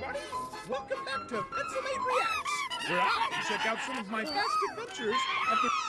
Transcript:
everybody! Welcome back to Pencilmade Reacts, where I check out some of my past adventures at the